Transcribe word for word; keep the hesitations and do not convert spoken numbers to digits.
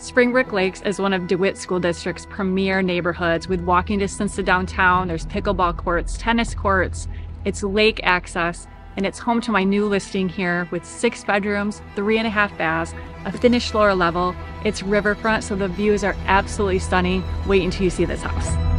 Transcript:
Springbrook Lakes is one of DeWitt School District's premier neighborhoods with walking distance to downtown. There's pickleball courts, tennis courts, it's lake access, and it's home to my new listing here with six bedrooms, three and a half baths, a finished floor level. It's riverfront, so the views are absolutely stunning. Wait until you see this house.